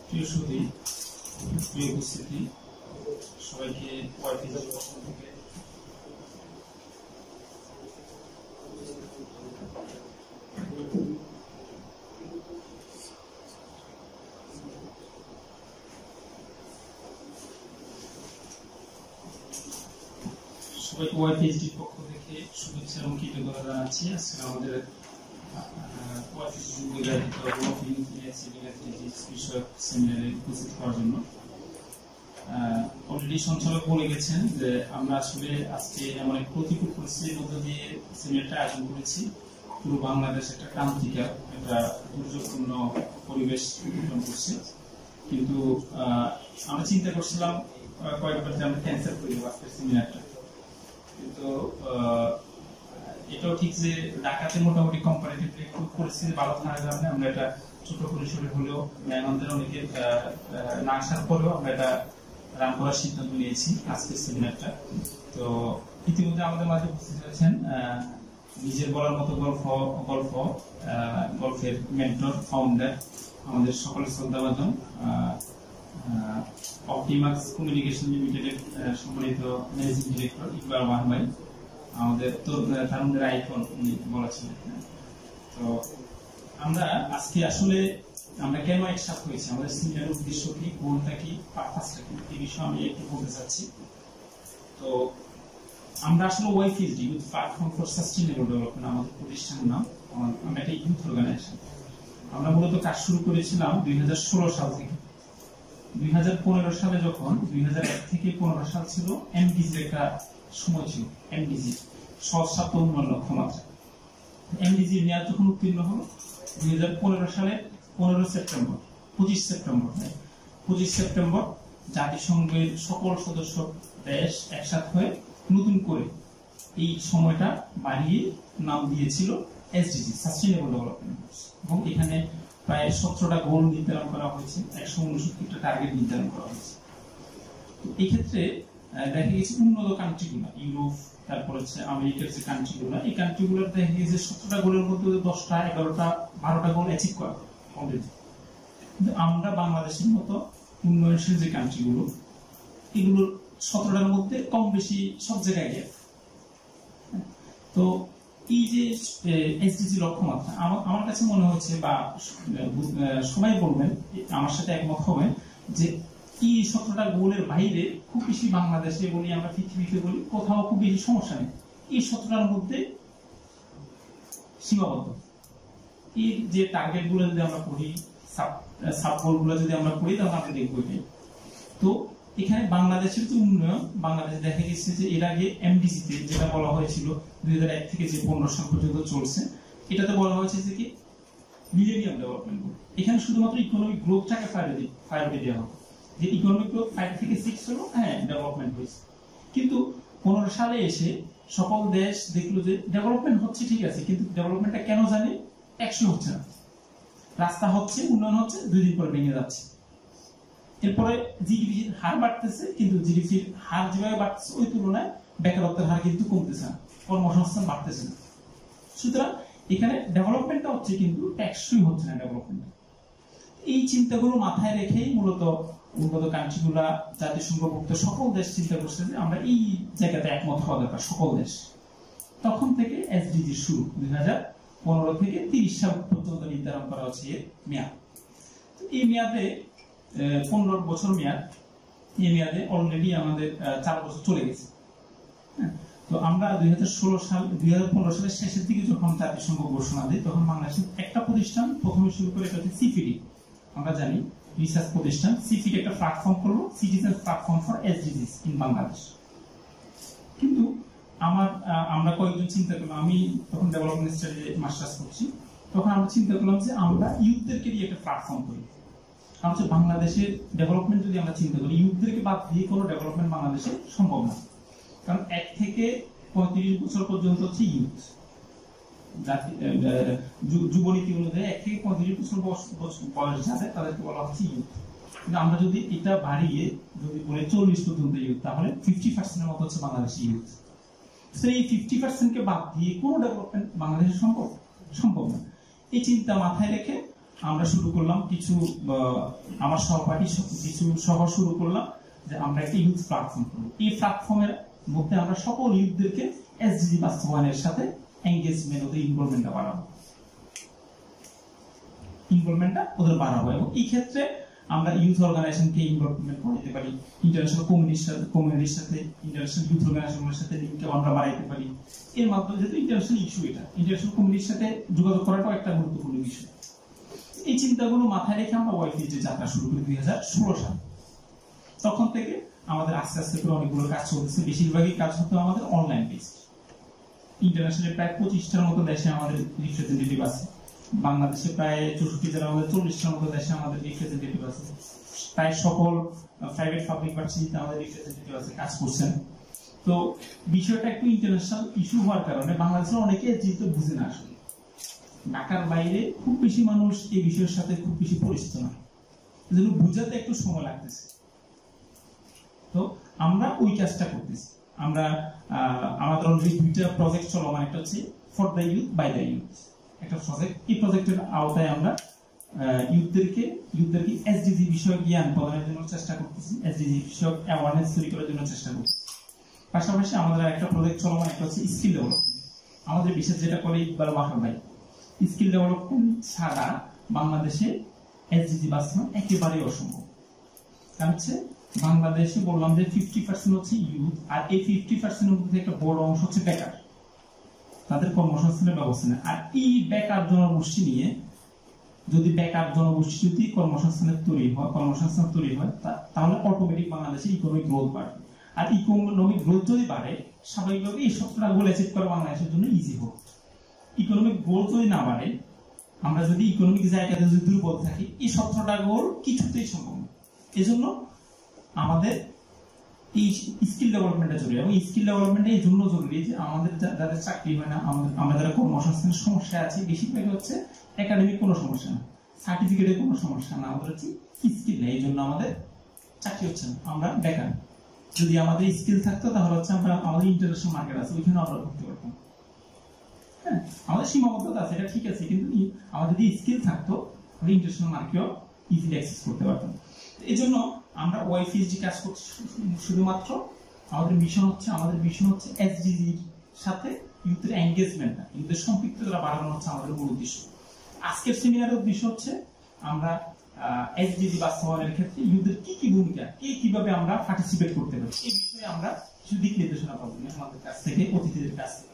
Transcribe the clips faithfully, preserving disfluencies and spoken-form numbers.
প্রিয় সুধী, প্রিয় উপস্থিতি, সবাইকে ওয়াইফিজের পক্ষ থেকে সবাইকে ওয়াইফিজের পক্ষ থেকে শুভেচ্ছা এবং কৃতজ্ঞতা জানাচ্ছি। আজকে আমাদের অলরেডি সঞ্চালক বলে গেছেন যে আমরা আসলে আজকে এমন এক প্রতিকূল পরিস্থিতির মধ্য দিয়ে সেমিনারটা আয়োজন করেছি। পুরো বাংলাদেশ একটা ক্রান্তিকার একটা দুর্যোগপূর্ণ পরিবেশ গঠন করছে, কিন্তু আমরা চিন্তা করছিলাম কয়েকবার যে আমরা ক্যান্সেল করি আজকের সেমিনারটা, কিন্তু এটাও ঠিক যে ঢাকাতে মোটামুটি কম্পারেটিভলি একটু পরিস্থিতি ভালো থাকার কারণে আমরা এটা ছোট পরিসরে হলেও আমাদের অনেকে না আসার পরেও আমরা এটা রান করার সিদ্ধান্ত নিয়েছি আজকের সেমিনারটা। তো ইতিমধ্যে আমাদের মাঝে উপস্থিত হয়েছেন নিজের বলার মতো গল্প গল্প গল্পের মেন্টর ফাউন্ডার আমাদের সকলের শ্রদ্ধাভাজন অপটিমাক্স কমিউনিকেশন লিমিটেডের সম্মানিত ম্যানেজিং ডিরেক্টর ইকবাল ভাই, আমাদের তরুণদের আইকন উনি বলা ছিলেন। তো আমরা আজকে আসলে আমরা কেন একসাথে হয়েছি, আমাদের সেমিনারের উদ্দেশ্য কি, গোলটা কি, পারপাসটা কি, এই বিষয়ে আমি একটু বলতে চাচ্ছি। তো আমরা আসলে YPSD youth platform for sustainable development আমাদের প্রতিষ্ঠানের নাম। আমরা একটা ইউথ অর্গানাইজেশন। আমরা মূলত কাজ শুরু করেছিলাম দুই হাজার ষোলো সাল থেকে। দুই হাজার পনেরো সালে যখন দুই হাজার এক থেকে পনেরো সাল ছিল এমডিজির একটা সময় ছিল, এমডিজি সহজ স্বাস্থ্য উন্নয়ন লক্ষ্যমাত্রা। এমডিজির মেয়াদ যখন উত্তীর্ণ হলো দুই হাজার পনেরো সালে পনেরো সেপ্টেম্বর পঁচিশ সেপ্টেম্বর পঁচিশ সেপ্টেম্বর জাতিসংঘের সকল সদস্য দেশ একসাথে হয়ে নতুন করে এই সময়টা বাড়িয়ে নাম দিয়েছিল এসডিজি, সাস্টেইনেবল ডেভেলপমেন্ট গোলস, এবং এখানে প্রায় সতেরোটা গোল নির্ধারণ করা হয়েছে, একশো উনসত্তরটা টার্গেট নির্ধারণ করা হয়েছে। তো এই ক্ষেত্রে দেখা গেছে উন্নত কান্ট্রিগুলো, ইউরোপ, তারপর হচ্ছে আমেরিকার যে কান্ট্রিগুলো, এই কান্ট্রিগুলোর দেখা গেছে সতেরোটা গোলের মধ্যে দশটা এগারোটা বারোটা গোল অ্যাচিভ করা অলরেডি। কিন্তু আমরা বাংলাদেশের মতো উন্নয়নশীল যে কান্ট্রিগুলো, এগুলোর সতেরোটার মধ্যে কম বেশি সব জায়গায় গেছে। তো এই যে এসডিজি লক্ষ্যমাত্রা আমার কাছে মনে হচ্ছে, বা সবাই বলবেন আমার সাথে একমত হবেন, যে এই সতেরোটা গোলের বাইরে খুব বেশি বাংলাদেশে বলি, আমরা পৃথিবীতে বলি, কোথাও খুব বেশি সমস্যা নেই। এই সতেরোটার মধ্যে সীমাবদ্ধ। এই যে টার্গেট গুলো যদি আমরা পড়ি, সাব গোল গুলো যদি আমরা পড়ি, তাহলে আমরা দেখবো এটাই। তো এখানে বাংলাদেশের যে উন্নয়ন, বাংলাদেশে দেখা গেছে যে এর আগে এমডিসিতে যেটা বলা হয়েছিল দুই হাজার এক থেকে যে পনেরো সাল পর্যন্ত চলছে, এটাতে বলা হয়েছে যে কি মিলেনিয়াম ডেভেলপমেন্ট গোল। এখানে শুধুমাত্র ইকোনমিক গ্রোথটাকে প্রায়োরিটি প্রায়োরিটি দেওয়া হবে, যে ইকোনমিক গ্রোথ ফাইভ থেকে সিক্স হলো, হ্যাঁ ডেভেলপমেন্ট হয়েছে। কিন্তু পনেরো সালে এসে সকল দেশ দেখলো যে ডেভেলপমেন্ট হচ্ছে ঠিক আছে, কিন্তু ডেভেলপমেন্টটা কেন জানি টেকসই হচ্ছে না। রাস্তা হচ্ছে, উন্নয়ন হচ্ছে, দুই দিন পরে ভেঙে যাচ্ছে। এরপরে জিডিপির হার বাড়তেছে, কিন্তু জিডিপির হার যেভাবে বাড়তেছে ওই তুলনায় বেকারত্বের হার কিন্তু কমতেছে না, কর্মসংস্থান বাড়তেছে না। সুতরাং এখানে ডেভেলপমেন্টটা হচ্ছে, কিন্তু টেকসই হচ্ছে না ডেভেলপমেন্ট। এই চিন্তাগুলো মাথায় রেখেই মূলত উন্নত কান্ট্রিগুলা, জাতিসংঘভুক্ত সকল দেশ চিন্তা করছে যে আমরা এই জায়গাতে একমত হওয়া দরকার, সকল দেশ। তখন থেকে এসডিজি শুরু, দুই হাজার পনেরো থেকে তিরিশ সাল পর্যন্ত নির্ধারণ করা হচ্ছে এর মেয়াদ। এই মেয়াদে পনেরো বছর মেয়াদ, এই মেয়াদে অলরেডি আমাদের চার বছর চলে গেছে। তো আমরা দুই হাজার ষোলো সাল দুই হাজার পনেরো সালের শেষের দিকে যখন জাতিসংঘ ঘোষণা দেয়, তখন বাংলাদেশের একটা প্রতিষ্ঠান প্রথমে শুরু করে, এটা হচ্ছে সিপিডি। আমরা জানি রিসার্চ প্রতিষ্ঠান সিপিডি একটা প্ল্যাটফর্ম করলো, citizen platform for SDGs in Bangladesh. কিন্তু আমার আমরা কয়েকজন চিন্তা করলাম, আমি তখন ডেভেলপমেন্ট স্টাডি মাস্টার্স করছি, তখন আমরা চিন্তা করলাম যে আমরা ইউথদেরকে দিয়ে একটা প্ল্যাটফর্ম করি। কারণ হচ্ছে বাংলাদেশের ডেভেলপমেন্ট যদি আমরা চিন্তা করি, ইউথদেরকে বাদ দিয়ে কোনো ডেভেলপমেন্ট বাংলাদেশে সম্ভব না। কারণ এক থেকে পঁয়ত্রিশ বছর পর্যন্ত হচ্ছে ইউথ, যুবনীতি অনুযায়ী এক থেকে পঁয়ত্রিশ বছর বয়স যাবে তাদেরকে বলা হচ্ছে ইউথ। কিন্তু আমরা যদি এটা বাড়িয়ে যদি বলে চল্লিশ পর্যন্ত ইউথ, তাহলে ফিফটি পার্সেন্টের মতো হচ্ছে বাংলাদেশি ইউথ। এই ফিফটি পার্সেন্টকে বাদ দিয়ে কোনো ডেভেলপমেন্ট বাংলাদেশে সম্ভব সম্ভব না। এই চিন্তা মাথায় রেখে আমরা শুরু করলাম কিছু আমার সহপাঠী কিছু সভা শুরু করলাম যে আমরা একটা ইউথ প্ল্যাটফর্ম করব। এই প্ল্যাটফর্মের মধ্যে আমরা সকল ইউথদেরকে এসডিজি বাস্তবায়নের সাথে এঙ্গেজমেন্ট ওদের ইনভলভমেন্টটা বাড়াবো ইনভলভমেন্টটা ওদের বাড়াবো এবং এই ক্ষেত্রে আমরা ইউথ অর্গানাইজেশনকে ইনভলভমেন্ট করতে পারি, ইন্টারন্যাশনাল কমিউনিটির সাথে কমিউনিটির সাথে ইন্টারন্যাশনাল ইউথ অর্গানাইজেশনের সাথে লিঙ্ক আমরা বাড়াইতে পারি। এর মাধ্যমে যেহেতু ইন্টারন্যাশনাল ইস্যু, এটা ইন্টারন্যাশনাল কমিউনিটির সাথে যোগাযোগ করাটাও একটা গুরুত্বপূর্ণ বিষয়। এই চিন্তাগুলো মাথায় রেখে আমরা ওয়াইফির যে যাত্রা শুরু করি দুই হাজার ষোলো সালে, তখন থেকে আমাদের আস্তে আস্তে করে অনেকগুলো কাজ চলতেছে। বেশিরভাগই কাজ হতো আমাদের অনলাইন বেসড। ইন্টারন্যাশনাল প্রায় পঁচিশটার মতো দেশে আমাদের রিপ্রেজেন্টেটিভ আছে, বাংলাদেশে প্রায় চৌষট্টি জেলার মধ্যে চল্লিশটার মতো দেশে আমাদের রিপ্রেজেন্টেটিভ আছে, প্রায় সকল প্রাইভেট পাবলিক ভার্সিটিতে আমাদের রিপ্রেজেন্টেটিভ আছে, কাজ করছেন। তো বিষয়টা একটু ইন্টারন্যাশনাল ইস্যু হওয়ার কারণে বাংলাদেশের অনেকে যেহেতু বুঝে না, আসলে ঢাকার বাইরে খুব বেশি মানুষ এই বিষয়ের সাথে খুব বেশি পরিচিত না, এজন্য বুঝাতে একটু সময় লাগতেছে। তো আমরা ওই কাজটা করতেছি। আমরা আমাদের অলরেডি দুইটা প্রজেক্ট চলমান, একটা হচ্ছে for the youth by the youth একটা প্রজেক্ট। এই প্রজেক্টের আওতায় আমরা ইউথদেরকে ইউথদেরকে এসডিজি বিষয়ক জ্ঞান প্রদানের জন্য চেষ্টা করতেছি, এসডিজি বিষয়ক অ্যাওয়ারনেস তৈরি করার জন্য চেষ্টা করতেছি। পাশাপাশি আমাদের একটা প্রজেক্ট চলমান, একটা হচ্ছে স্কিল ডেভেলপমেন্ট। আমাদের বিশেষ যেটা করে ইকবাল বাহার ভাই, স্কিল ডেভেলপমেন্ট ছাড়া বাংলাদেশে এসডিজি বাস্তবায়ন একেবারেই অসম্ভব। কারণ হচ্ছে বাংলাদেশে বললাম যে ফিফটি পার্সেন্ট হচ্ছে ইউথ, আর এই ফিফটি পার্সেন্টের মধ্যে একটা বড় অংশ হচ্ছে বেকার, তাদের কর্মসংস্থানের ব্যবস্থা নেই। আর এই বেকার জনগোষ্ঠী নিয়ে যদি বেকার জনগোষ্ঠী যদি কর্মসংস্থানের তৈরি হয় কর্মসংস্থান তৈরি হয় তাহলে অটোমেটিক বাংলাদেশে ইকোনমিক গ্রোথ বাড়বে। আর ইকোনমিক গ্রোথ যদি বাড়ে, স্বাভাবিকভাবে এই সবটা গোল অ্যাচিভ করা বাংলাদেশের জন্য ইজি হোক। ইকোনমিক গোল যদি না বাড়ে, আমরা যদি ইকোনমিক জায়গাতে যদি দুর্বল থাকি, এই সতেরোটা গোল কিছুতেই সম্ভব না। এজন্য আমাদের এই স্কিল ডেভেলপমেন্টটা জরুরি, এবং স্কিল ডেভেলপমেন্টটা এই জন্য জরুরি যে আমাদের যাদের চাকরি হয় না, আমাদের আমরা যারা কর্মসংস্থানের সমস্যা আছে, বেশিরভাগ হচ্ছে একাডেমিক কোনো সমস্যা না, সার্টিফিকেটের কোনো সমস্যা না, আমাদের হচ্ছে স্কিল নেই, এই জন্য আমাদের চাকরি হচ্ছে না, আমরা বেকার। যদি আমাদের স্কিল থাকতো তাহলে হচ্ছে আমরা আমাদের ইন্টারন্যাশনাল মার্কেট আছে, ওইখানে আমরা করতে পারতাম। হ্যাঁ, আমাদের সীমাবদ্ধতা আছে, এটা ঠিক আছে, কিন্তু আমাদের যদি স্কিল থাকতো আমরা ইন্টারন্যাশনাল মার্কেটও ইজিলি অ্যাক্সেস করতে পারতাম। এই জন্য আমরা ওয়াইফিএসডি কাজ করছি। শুধুমাত্র আমাদের মিশন হচ্ছে আমাদের মিশন হচ্ছে এসডিজির সাথে ইউথের এঙ্গেজমেন্টটা, ইউথের সম্পৃক্ততা বাড়ানো হচ্ছে আমাদের মূল উদ্দেশ্য। আজকের সেমিনারের উদ্দেশ্য হচ্ছে আমরা এসডিজি বাস্তবায়নের ক্ষেত্রে ইউথের কি কি ভূমিকা, কে কিভাবে আমরা পার্টিসিপেট করতে পারি, এই বিষয়ে আমরা কিছু দিক নির্দেশনা পাবো আমাদের কাছ থেকে, অতিথিদের কাছ থেকে।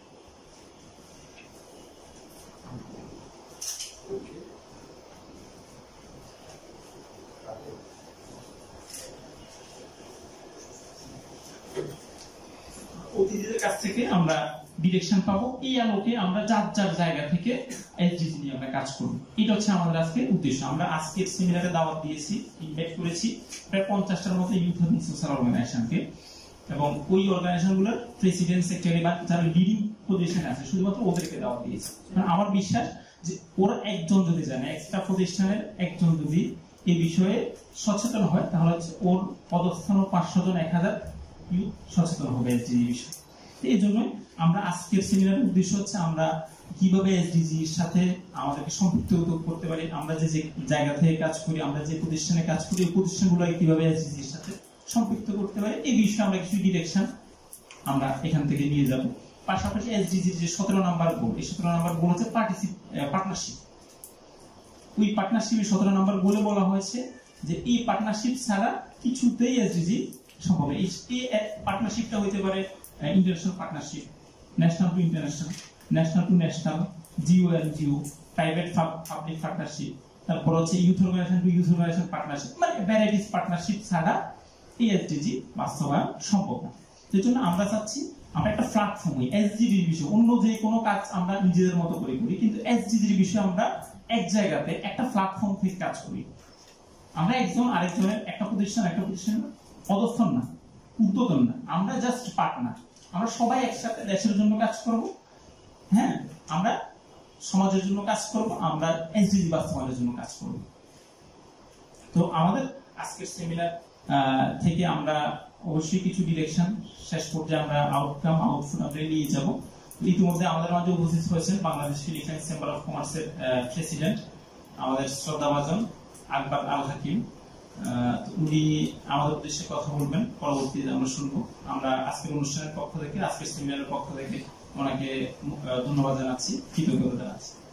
অতিথিদের কাছ থেকে আমরা ডিরেকশন পাবো, এই আলোকে আমরা যার যার জায়গা থেকে এসডিজি নিয়ে আমরা কাজ করব। এটা হচ্ছে আমাদের আজকে উদ্দেশ্য। আমরা আজকের সেমিনারে দাওয়াত দিয়েছি, ইনভাইট করেছি প্রায় পঞ্চাশটার মতো ইউথ এবং সোশ্যাল অর্গানাইজেশনকে, এবং ওই অর্গানাইজেশনগুলোর প্রেসিডেন্ট, সেক্রেটারি বা যারা লিডিং পজিশনে আছে শুধুমাত্র ওদেরকে দাওয়াত দিয়েছি। আমার বিশ্বাস যে ওরা একজন যদি জানে, এক্সট্রা প্রতিষ্ঠানের একজন যদি এই বিষয়ে সচেতন হয়, তাহলে হচ্ছে ওর পদস্থান পাঁচশো জন এক হাজার ইউথ সচেতন হবে এসডিজি বিষয়ে। এই জন্য আমরা আজকের সেমিনারের উদ্দেশ্য হচ্ছে আমরা কিভাবে এসডিজির সাথে আমাদেরকে সম্পৃক্ত করতে পারি, আমরা যে যে জায়গা থেকে কাজ করি, আমরা যে প্রতিষ্ঠানে কাজ করি, এই প্রতিষ্ঠানগুলোকে কিভাবে এসডিজির সাথে সম্পৃক্ত করতে পারি, এই বিষয়ে আমরা কিছু ডিরেকশন আমরা এখান থেকে নিয়ে যাব। পাশাপাশি এসডিজির যে সতেরো নাম্বার গোল, এই সতেরো নাম্বার গোল হচ্ছে পার্টিসিপ পার্টনারশিপ। ওই পার্টনারশিপের সতেরো নাম্বার গোলে বলা হয়েছে যে এই পার্টনারশিপ ছাড়া কিছুতেই এসডিজি সম্ভব। এই পার্টনারশিপটা হইতে পারে international partnership, national to international, national to national, GO and GO, private public partnership, তারপর হচ্ছে youth organisation to youth organisation partnership, মানে ভ্যারাইটিস পার্টনারশিপ ছাড়া এই এসডিজি বাস্তবায়ন সম্ভব না। সেই জন্য আমরা চাচ্ছি আমরা একটা প্ল্যাটফর্ম হই এসডিজির বিষয়ে। অন্য যে কোনো কাজ আমরা নিজেদের মতো করে করি, কিন্তু এসডিজির বিষয়ে আমরা এক জায়গাতে একটা প্ল্যাটফর্ম থেকে কাজ করি। আমরা একজন আরেকজনের, একটা প্রতিষ্ঠান একটা প্রতিষ্ঠানের পদস্থন না, উদ্বোধন না, আমরা জাস্ট পার্টনার। আমরা সবাই একসাথে দেশের জন্য কাজ করব, হ্যাঁ, আমরা সমাজের জন্য কাজ করব, আমরা এসডিজি বাস্তবায়নের জন্য কাজ করব। তো আমাদের আজকের সেমিনার থেকে আমরা অবশ্যই কিছু ডিরেকশন, শেষ পর্যায়ে আমরা আউটকাম আউটপুট আমরা নিয়ে যাব। ইতিমধ্যে আমাদের মাঝে উপস্থিত হয়েছেন বাংলাদেশ ফিলিপাইন্স চেম্বার অফ কমার্সের প্রেসিডেন্ট আমাদের শ্রদ্ধাভাজন আকবর আল হাকিম, উনি আমাদের উদ্দেশ্যে কথা বলবেন, পরবর্তীতে আমরা শুনবো। আমরা আজকের অনুষ্ঠানের পক্ষ থেকে, আজকের সেমিনারের পক্ষ থেকে ওনাকে ধন্যবাদ জানাচ্ছি, কৃতজ্ঞতা জানাচ্ছি।